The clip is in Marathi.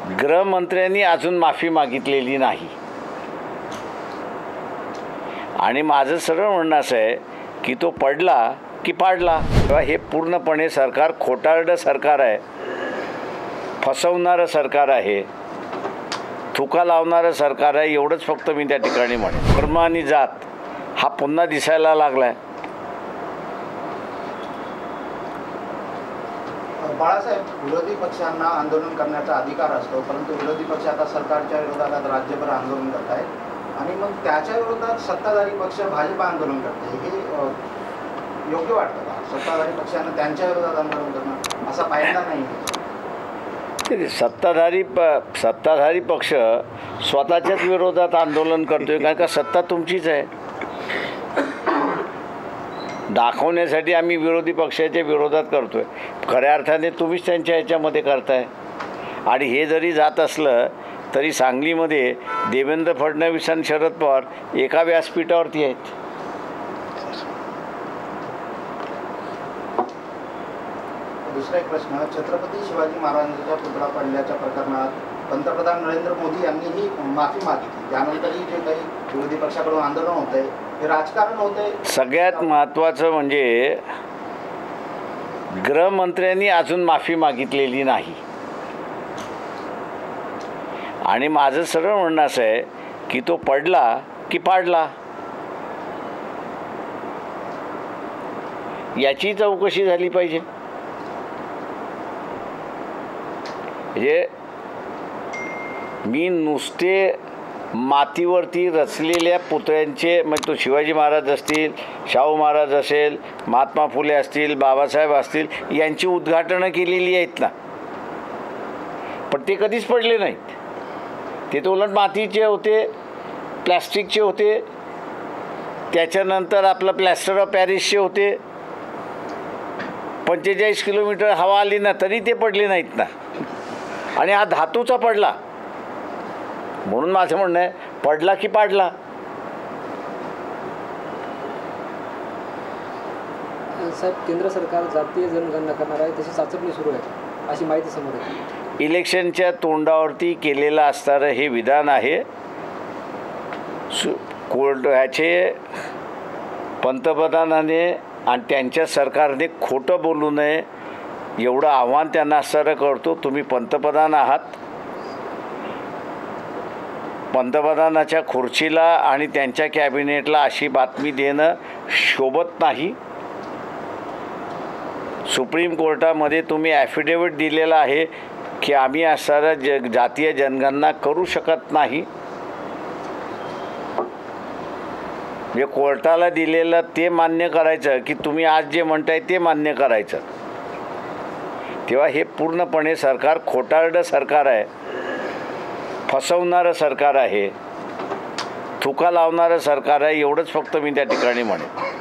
गृहमंत्र्यांनी अजून माफी मागितलेली नाही आणि माझं सरळ म्हणणं असं आहे की तो पडला की पाडला. तेव्हा हे पूर्णपणे सरकार खोटारडं सरकार आहे, फसवणारं सरकार आहे, थुका लावणारं सरकार आहे. एवढंच फक्त मी त्या ठिकाणी म्हणेन. धर्म आणि जात हा पुन्हा दिसायला लागला आहे. बाळासाहेब, विरोधी पक्षांना आंदोलन करण्याचा अधिकार असतो, परंतु विरोधी पक्ष आता सरकारच्या विरोधात राज्यभर आंदोलन करत आहेत आणि मग त्याच्या विरोधात सत्ताधारी पक्ष भाजप आंदोलन करते. हे योग्य वाटतं का? सत्ताधारी पक्षांना त्यांच्या विरोधात आंदोलन करणं असा फायदा नाही. सत्ताधारी पक्ष स्वतःच्याच विरोधात आंदोलन करतोय, कारण का सत्ता तुमचीच आहे. दाखवण्यासाठी आम्ही विरोधी पक्षाच्या विरोधात करतोय, खऱ्या अर्थाने तुम्हीच त्यांच्या ह्याच्यामध्ये करताय. आणि हे जरी जात असलं तरी सांगलीमध्ये देवेंद्र फडणवीस आणि शरद पवार एका व्यासपीठावरती आहेत. दुसरा एक प्रश्न, छत्रपती शिवाजी महाराजांच्या पुतळा पडल्याच्या प्रकरणात पंतप्रधान नरेंद्र मोदी यांनीही माफी मागितली. त्यानंतरही जे काही विरोधी पक्षाकडून आंदोलन होत आहे हे राजकारण होत आहे. सगळ्यात महत्त्वाचं म्हणजे गृहमंत्र्यांनी अजून माफी मागितलेली नाही आणि माझं सरळ म्हणणं असं आहे की तो पडला की पाडला याची चौकशी झाली पाहिजे. म्हणजे मी नुसते मातीवरती रचलेल्या पुतळ्यांचे, म्हणजे तो शिवाजी महाराज असतील, शाहू महाराज असेल, महात्मा फुले असतील, बाबासाहेब असतील, यांची उद्घाटनं केलेली आहेत ना, पण ते कधीच पडले नाहीत. ते तर उलट मातीचे होते, प्लॅस्टिकचे होते, त्याच्यानंतर आपलं प्लॅस्टर ऑफ पॅरिसचे होते. 45 किलोमीटर हवा आली ना तरी ते पडले नाहीत ना. आणि हा धातूचा पडला, म्हणून माझं म्हणणं आहे पडला की पाडला. साहेब, केंद्र सरकार जातीय जनगणना करणार आहे, तशी चाचपणी सुरू आहे अशी माहिती समोर आहे. इलेक्शनच्या तोंडावरती केलेलं असणारं हे विधान आहे. ह्याचे पंतप्रधानाने आणि त्यांच्या सरकारने खोटं बोलू नये एवढं आव्हान त्यांना असणारं करतो. तुम्ही पंतप्रधान आहात, पंतप्रधानाच्या खुर्चीला आणि त्यांच्या कॅबिनेटला अशी बातमी देणं शोभत नाही. सुप्रीम कोर्टामध्ये तुम्ही ॲफिडेविट दिलेला आहे की आम्ही असणारं जातीय जनगणना करू शकत नाही. म्हणजे कोर्टाला दिलेलं ते मान्य करायचं की तुम्ही आज जे म्हणताय ते मान्य करायचं. तेव्हा हे पूर्णपणे सरकार खोटारडं सरकार आहे, फसवणारं सरकार आहे, थुका लावणारं सरकार आहे. एवढंच फक्त मी त्या ठिकाणी म्हणेन.